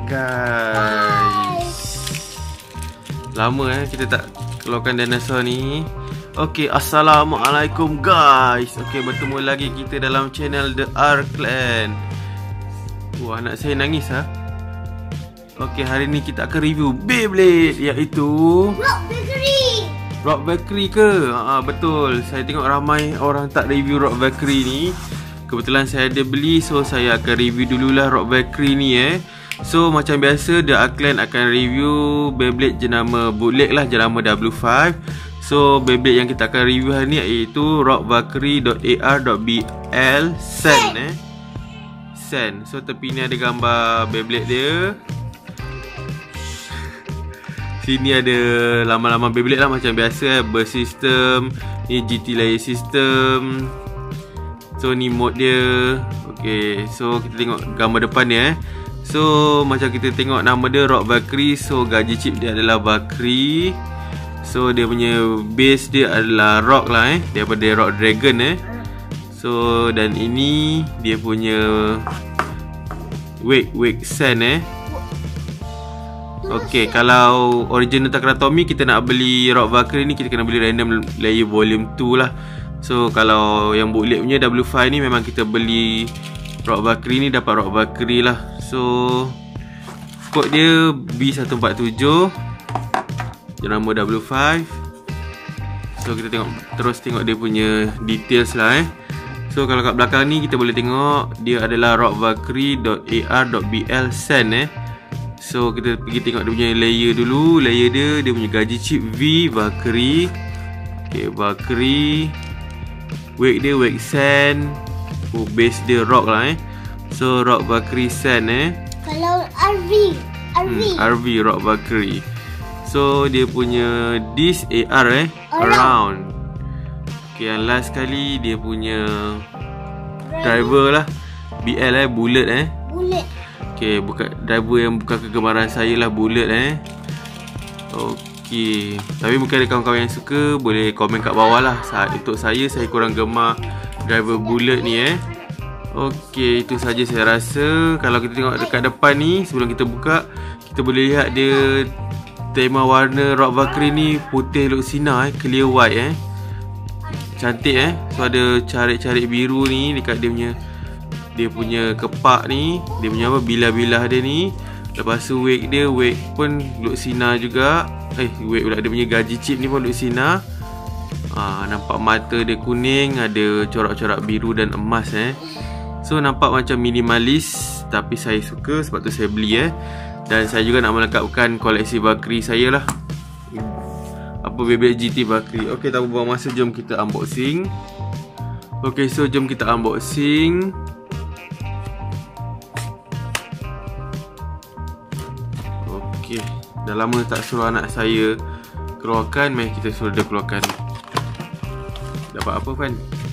guys. Lama kita tak keluarkan dinosaur ni. Okey, assalamualaikum guys. Okey, bertemu lagi kita dalam channel The R Clan. Wah, anak saya nangis Okey, hari ni kita akan review Beyblade, iaitu Rock Valkyrie ke? Betul. Saya tengok ramai orang tak review Rock Valkyrie ni. Kebetulan saya ada beli, so saya akan review dululah Rock Valkyrie ni So macam biasa, The R Clan akan review Beyblade jenama bootleg lah, jenama W5. So Beyblade yang kita akan review hari ni iaitu Rock Valkyrie.ar.bl Sen Sen. So tepi ni ada gambar Beyblade dia. Sini ada lama-lama Beyblade lah macam biasa Burst system, ni GT layer system. So ni mode dia. Okay, so kita tengok gambar depan dia So macam kita tengok nama dia Rock Valkyrie. So gaji chip dia adalah Valkyrie. So dia punya base dia adalah rock lah daripada Rock Dragon So dan ini dia punya wake Sen Okay, kalau original Takaratomi kita nak beli Rock Valkyrie ni, kita kena beli random layer volume 2 lah. So kalau yang bootleg punya W5 ni memang kita beli Rock Valkyrie ni, dapat Rock Valkyrie lah. So kod dia B147 jenama W5. So kita terus tengok dia punya details lah So kalau kat belakang ni kita boleh tengok dia adalah Rock Valkyrie.ar.bl Sen So kita pergi tengok dia punya layer dulu. Layer dia punya gaji chip V Valkyrie. Okay, Valkyrie. Wake dia wake Sen. Base dia rock lah So Rock Valkyrie Sen Kalau RV Rock Valkyrie. So dia punya disc AR around. Okay, yang last kali dia punya driver lah BL bullet Bullet. Okay, bukan driver yang bukan kegemaran saya lah, bullet Okay, tapi mungkin ada kawan-kawan yang suka, boleh komen kat bawah lah. Untuk saya kurang gemar driver bullet ni Okay, itu saja saya rasa. Kalau kita tengok dekat depan ni, sebelum kita buka, kita boleh lihat dia tema warna Rock Valkyrie ni putih luksina clear white cantik So ada carik-carik biru ni dekat dia punya kepak ni, dia punya apa, bilah-bilah dia ni. Lepas tu wake pun luksina juga. Wake pula, dia punya gaji chip ni pun luksina. Nampak mata dia kuning, ada corak-corak biru dan emas So nampak macam minimalis, tapi saya suka, sebab tu saya beli Dan saya juga nak melengkapkan koleksi Valkyrie saya lah. Apa, Beyblade GT Valkyrie. Okay, tak buang masa, jom kita unboxing. Okay, so jom kita unboxing. Okay, dah lama tak suruh anak saya keluarkan, mari kita suruh dia keluarkan. Dapat apa, Fan?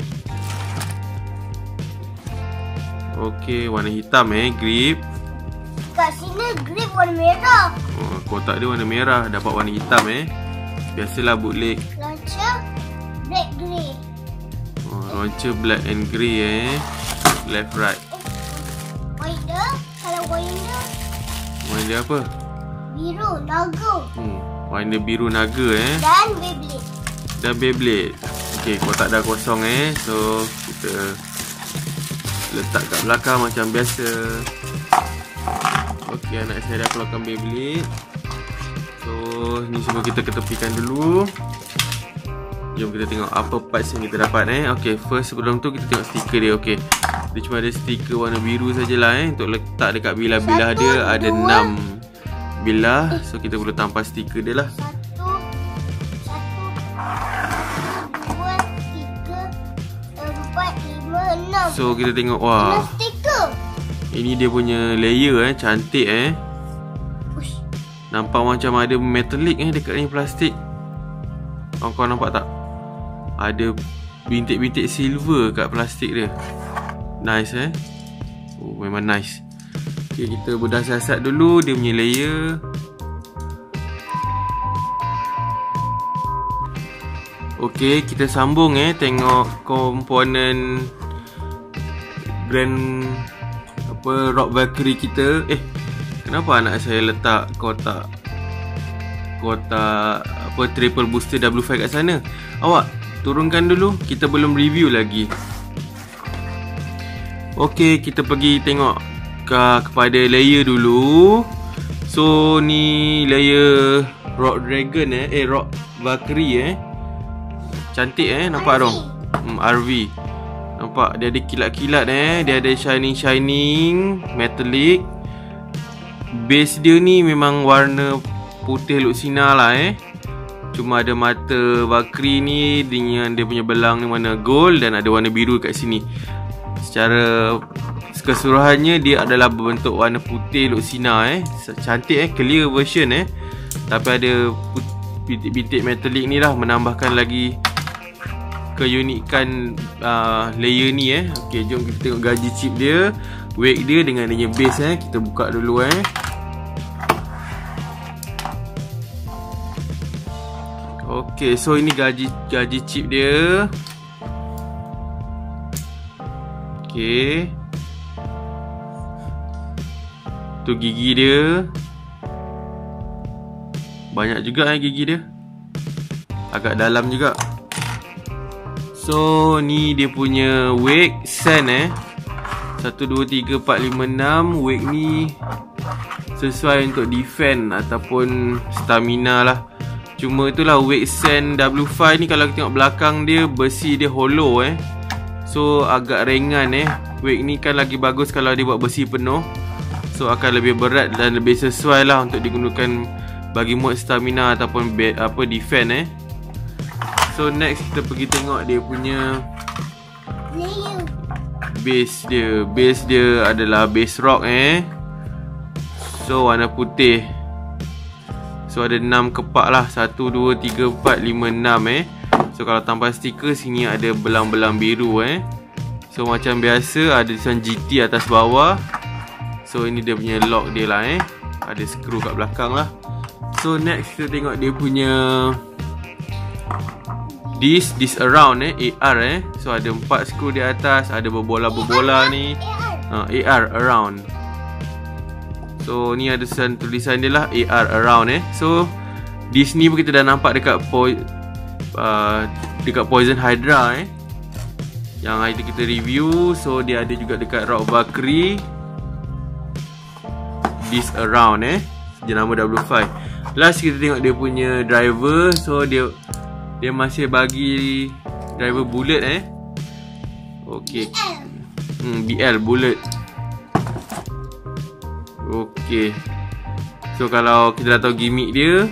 Okay, warna hitam grip. Kat sini grip warna merah. Kotak dia warna merah, dapat warna hitam Biasalah bootleg. Launcher black grey. Launcher black and grey left right. Winder, kalau winder Winder apa? biru naga. Winder biru naga Dan Beyblade. Okay, kotak dah kosong So kita letak kat belakang macam biasa. Okay, anak saya dah keluarkan Beyblade. So ni semua kita ketepikan dulu. Jom kita tengok apa parts yang kita dapat Okay, first sebelum tu kita tengok stiker dia. Okay, dia cuma ada stiker warna biru sajalah untuk letak dekat bilah-bilah dia. Ada 6 bilah. So kita perlu tampal stiker dia lah. 1, 2, 3, 4, 5, 6. So kita tengok, wah, ini dia punya layer cantik Nampak macam ada metallic dekat ni plastik. Kau nampak tak? Ada bintik-bintik silver kat plastik dia. Nice memang nice. Okay, kita bedah siasat dulu dia punya layer. Okay, kita sambung tengok komponen Grand Rock Valkyrie kita. Kenapa anak saya letak kotak apa triple booster W5 kat sana? Awak turunkan dulu, kita belum review lagi. Okey, kita pergi tengok kepada layer dulu. So ni layer Rock Dragon Rock Valkyrie cantik nampak dong. RV. Nampak dia ada kilat-kilat dia ada shining metallic. Base dia ni memang warna putih Luxina lah Cuma ada mata Valkyrie ni dengan dia punya belang ni warna gold dan ada warna biru kat sini. Secara keseluruhannya dia adalah berbentuk warna putih Luxina cantik clear version tapi ada bintik metallic ni lah menambahkan lagi keunikan layer ni Okey, jom kita tengok gaji chip dia, weight dia dengan dia punya base kita buka dulu Okey, so ini gaji chip dia. Okey. Tu gigi dia. Banyak juga gigi dia. Agak dalam juga. So ni dia punya weight sen 1, 2, 3, 4, 5, 6. Weight ni sesuai untuk defend ataupun stamina lah. Cuma itulah weight sen W5 ni kalau kita tengok belakang dia besi dia hollow So agak ringan Weight ni kan lagi bagus kalau dia buat besi penuh. So akan lebih berat dan lebih sesuai lah untuk digunakan bagi mode stamina ataupun defend So next kita pergi tengok dia punya base dia. Base dia adalah base rock So warna putih. So ada 6 kepak lah, 1, 2, 3, 4, 5, 6 So kalau tanpa stiker sini ada belang-belang biru So macam biasa ada tulisan GT atas bawah. So ini dia punya lock dia lah ada skru kat belakang lah. So next kita tengok dia punya this around AR So ada 4 skru di atas, ada berbola-berbola ni AR around. So ni ada tulisan dia lah AR around So di sini pun kita dah nampak dekat Poison Hydra yang hari tu kita review. So dia ada juga dekat Rock Valkyrie this around jenama W5. Last kita tengok dia punya driver. So dia masih bagi driver bullet Okey. BL bullet. Okey. So kalau kita dah tahu gimmick dia,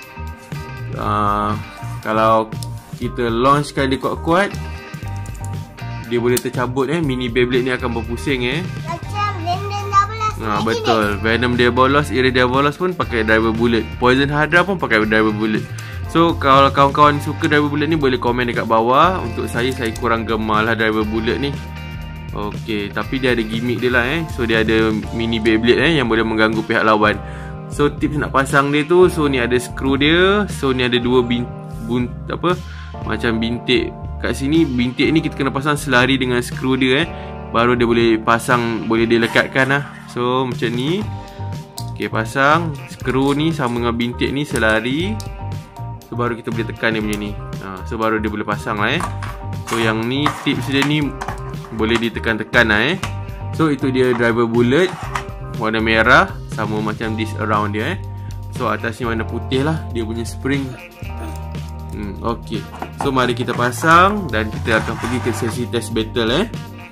kalau kita launchkan dia kuat-kuat, dia boleh tercabut mini Beyblade ni akan berpusing Macam Venom Diabolos. Betul. Venom Diabolos, Ira Diabolos pun pakai driver bullet. Poison Hydra pun pakai driver bullet. So kalau kawan-kawan suka driver bullet ni boleh komen dekat bawah. Untuk saya kurang gemar lah driver bullet ni. Okey, tapi dia ada gimmick dia lah So dia ada mini Beyblade yang boleh mengganggu pihak lawan. So tips nak pasang dia tu, so ni ada skru dia. So ni ada dua macam bintik kat sini. Bintik ni kita kena pasang selari dengan skru dia baru dia boleh pasang, boleh dilekatkan lah. So macam ni. Okey, pasang skru ni sama dengan bintik ni selari. So baru kita boleh tekan dia punya ni. So baru dia boleh pasang lah So yang ni tips dia ni boleh ditekan-tekan lah So itu dia driver bullet warna merah, sama macam this around dia So atas ni warna putih lah dia punya spring. Okey. So mari kita pasang dan kita akan pergi ke sesi test battle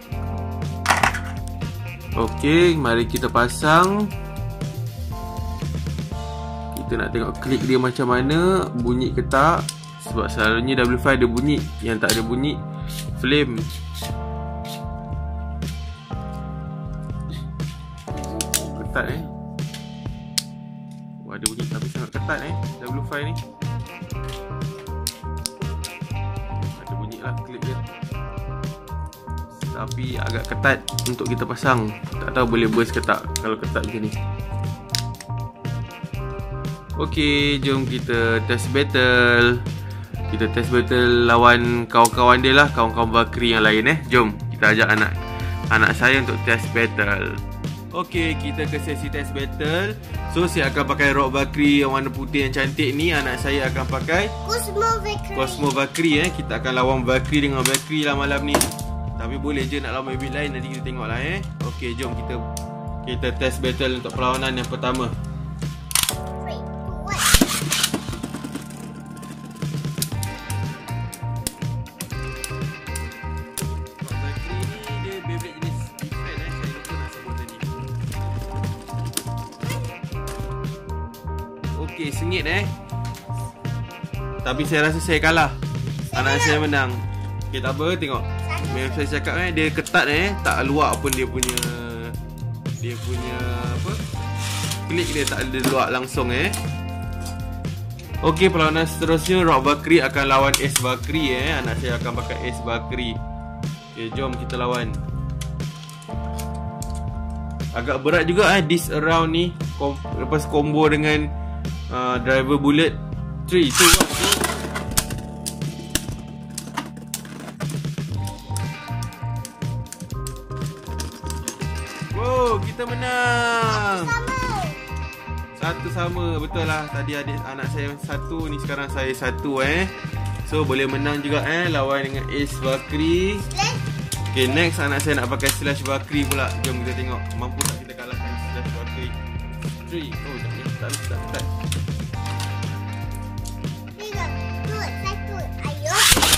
Okey, mari kita pasang. Kita nak tengok klik dia macam mana, bunyi ke tak. Sebab selalunya W5 ada bunyi, yang tak ada bunyi flame. Ketat Wah, ada bunyi tapi sangat ketat W5 ni. Ada bunyi lah klik dia, tapi agak ketat untuk kita pasang. Tak tahu boleh burst ke tak kalau ketat macam ni. Okey, jom kita test battle. Kita test battle lawan kawan-kawan dia lah, kawan-kawan Valkyrie yang lain Jom kita ajak anak saya untuk test battle. Okey, kita ke sesi test battle. So, saya akan pakai Rock Valkyrie yang warna putih yang cantik ni. Anak saya akan pakai Cosmo Valkyrie. Kita akan lawan Valkyrie dengan Valkyrie lah malam ni. Tapi boleh je nak lawan Beyblade lain, nanti kita tengok lah Okey, jom kita test battle untuk perlawanan yang pertama. Okey, sengit tapi saya rasa saya kalah. Anak saya menang. Okey, tak apa, tengok. Memang saya cakap dia ketat tak luak pun dia punya apa? Klik dia tak ada luak langsung Okey, perlawanan seterusnya Rock Valkyrie akan lawan Ace Valkyrie Anak saya akan pakai Ace Valkyrie. Okey, jom kita lawan. Agak berat juga this around ni. Lepas combo dengan driver bullet. 3, 2, 1, go. Wow, kita menang. Satu sama. Betul lah. Tadi anak saya 1, ni sekarang saya 1 So boleh menang juga lawan dengan Ace Valkyrie. Okay, next anak saya nak pakai Slash Valkyrie pula. Jom kita tengok mampu tak kita kalahkan Slash Valkyrie. 3, oh tak. 3, 2, 1, ayo.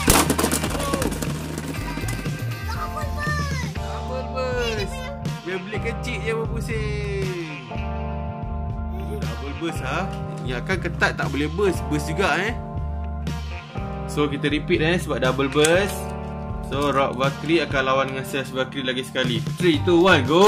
Double burst. Beyblade kecil je berpusing. Double burst Yang akan ketat tak boleh burst. Burst juga So kita repeat sebab double burst. So Rock Valkyrie akan lawan dengan Slash Valkyrie lagi sekali. 3, 2, 1, go.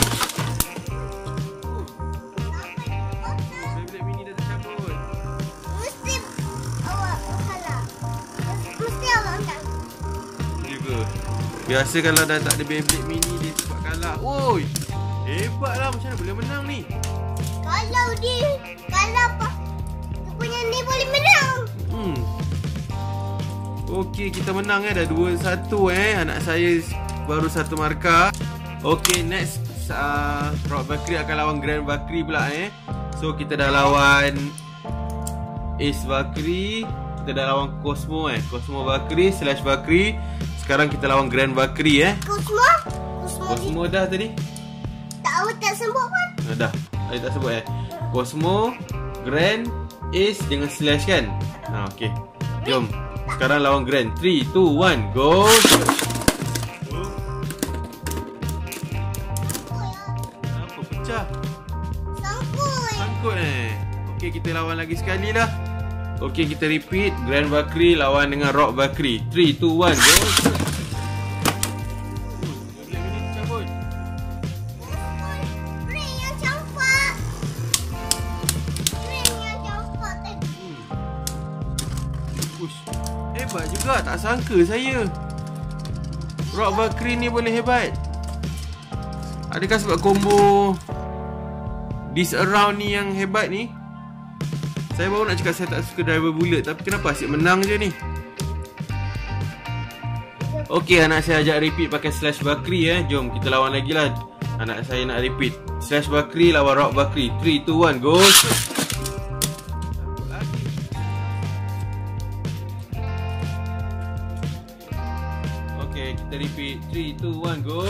Beyblade mini dah tercabut. Mesti awak kalah. Mesti awak menang. Juga. Biasa kalau dah tak ada Beyblade mini dia cepat kalah. Oi, hebatlah, macam mana boleh menang ni? Kalau apa? Dia punya ni boleh menang. Okey, kita menang dah 2-1 Anak saya baru 1 markah. Okey, next Rock Valkyrie akan lawan Grand Valkyrie pula So kita dah lawan Ace Valkyrie, kita dah lawan Cosmo Cosmo Valkyrie, Slash Valkyrie. Sekarang kita lawan Grand Valkyrie Cosmo dah tadi. Tak sebut pun. Dah. Saya tak sebut Cosmo, Grand, Ace dengan Slash kan. Okey. Jom. Sekarang lawan Grand. 3, 2, 1, go. Kenapa pecah? Sangkut Okey, kita lawan lagi sekali lah. Okey, kita repeat. Grand Valkyrie lawan dengan Rock Valkyrie. 3, 2, 1, go. Hebat juga, tak sangka saya Rock Valkyrie ni boleh hebat. Adakah sebab combo this around ni yang hebat ni? Saya baru nak cakap saya tak suka driver bullet, tapi kenapa asyik menang je ni? Okey, anak saya ajak repeat pakai Slash Valkyrie Jom kita lawan lagi lah. Anak saya nak repeat Slash Valkyrie lawan Rock Valkyrie. 3, 2, 1, go. Kita repeat. 3, 2, 1, go.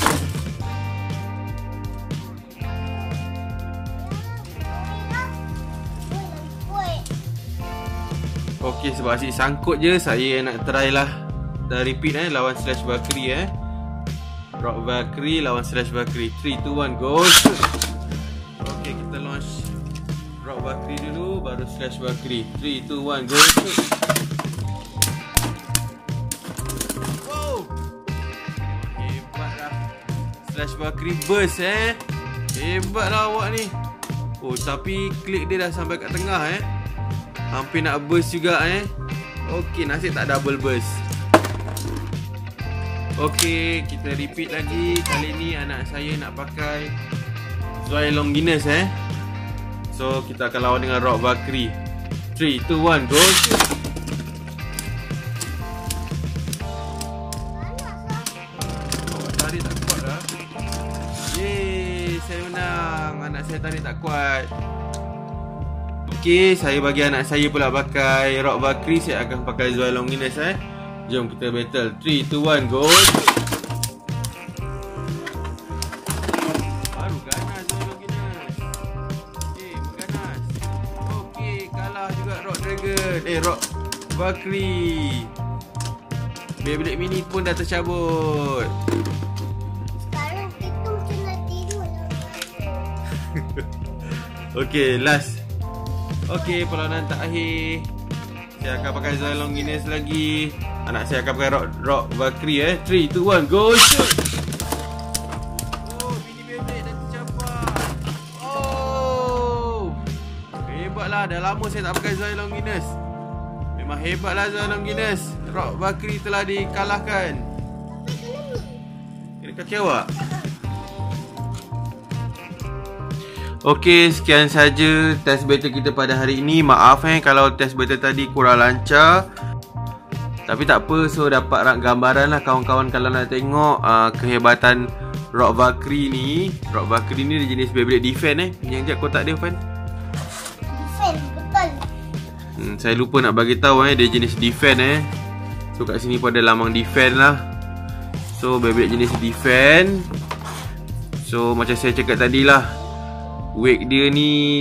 Okey, sebab asyik sangkut je, saya nak try lah. Dah repeat lawan Slash Valkyrie Rock Valkyrie lawan Slash Valkyrie. 3, 2, 1, go. Okey, kita launch Rock Valkyrie dulu, baru Slash Valkyrie. 3, 2, 1, go. Slash Valkyrie burst Hebatlah awak ni. Oh, tapi klik dia dah sampai kat tengah hampir nak burst juga Okey, nasib tak double burst. Okey, kita repeat lagi. Kali ni anak saya nak pakai Zoe Longinus So kita akan lawan dengan Rock Valkyrie. 3, 2, 1, go. Awak tarik tak kuat dah. Yeay, saya saya tarik tak kuat. Okey, saya bagi anak saya pula pakai Rock Valkyrie. Saya akan pakai Zoe Longinus Jom kita battle. 3, 2, 1, go. Baru ganas Zoe Longinus. Okey, ganas. Okey, kalah juga Rock Dragon. Rock Valkyrie. Beyblade mini pun dah tercabut. Sekarang kita macam nak tidur lah. Okey, last. Okey, perlawanan terakhir. Saya akan pakai Zoe Longinus lagi. Anak saya akan pakai Rock Valkyrie 3, 2, 1, go shoot. Oh, mini Beyblade dah tercapai. Oh, hebatlah. Dah lama saya tak pakai Zoe Longinus. Memang hebatlah Zoe Longinus. Rock Valkyrie telah dikalahkan. Kena kaki awak. Okey, sekian saja test battle kita pada hari ini. Maaf kalau test battle tadi kurang lancar. Tapi tak apa, so dapat gambaran lah kawan-kawan kalau nak tengok kehebatan Rock Valkyrie ni. Rock Valkyrie ni dia jenis Beyblade Defend Yang jap kotak dia Fan. Defend, betul. Saya lupa nak bagi tahu dia jenis Defend So kat sini pun ada lambang Defend lah. So Beyblade jenis Defend. So macam saya cakap tadi lah, weight dia ni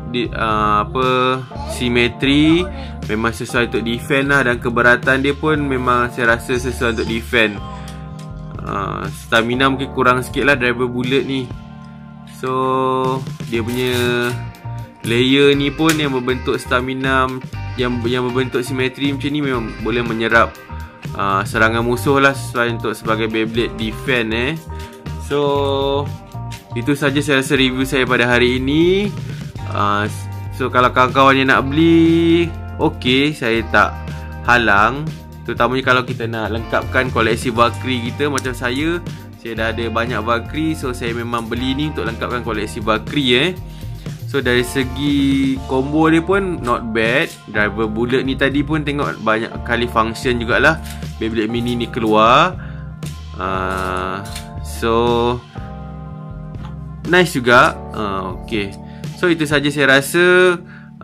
simetri memang sesuai untuk defend lah. Dan keberatan dia pun memang saya rasa sesuai untuk defend. Stamina mungkin kurang sikit lah driver bullet ni. So dia punya layer ni pun yang berbentuk stamina, yang berbentuk simetri macam ni memang boleh menyerap serangan musuh lah, sesuai untuk sebagai Beyblade defend So itu saja saya rasa review saya pada hari ini. So kalau kawan-kawan yang nak beli, okey, saya tak halang. Terutamanya kalau kita nak lengkapkan koleksi Valkyrie kita. Macam saya dah ada banyak Valkyrie. So saya memang beli ni untuk lengkapkan koleksi Valkyrie So dari segi combo dia pun not bad. Driver bullet ni tadi pun tengok banyak kali function jugalah Beyblade mini ni keluar. So nice juga. Okay, so itu saja saya rasa.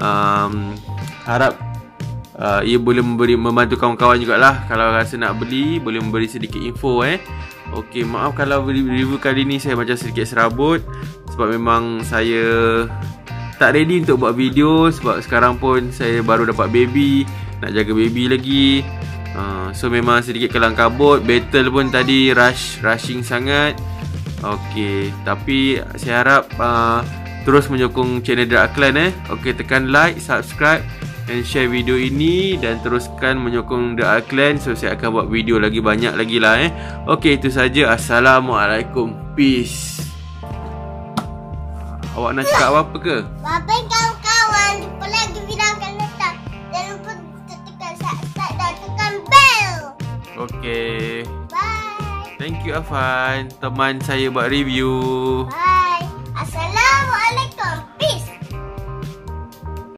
Harap ia boleh membantu kawan-kawan jugalah. Kalau rasa nak beli, boleh memberi sedikit info Okay, maaf kalau review kali ni saya macam sedikit serabut, sebab memang saya tak ready untuk buat video. Sebab sekarang pun saya baru dapat baby, nak jaga baby lagi. So memang sedikit kelang kabut. Battle pun tadi rushing sangat. Okay, tapi saya harap terus menyokong channel Dark Clan Okay, tekan like, subscribe and share video ini, dan teruskan menyokong Dark Clan. So saya akan buat video lagi banyak lagi lah Okay, itu saja. Assalamualaikum. Peace. Awak nak cakap apa ke? Bye-bye kawan-kawan. Jumpa lagi video akan datang. Jangan lupa tekan subscribe dan tekan bell. Okay. Bye. Thank you Afan, teman saya buat review. Bye.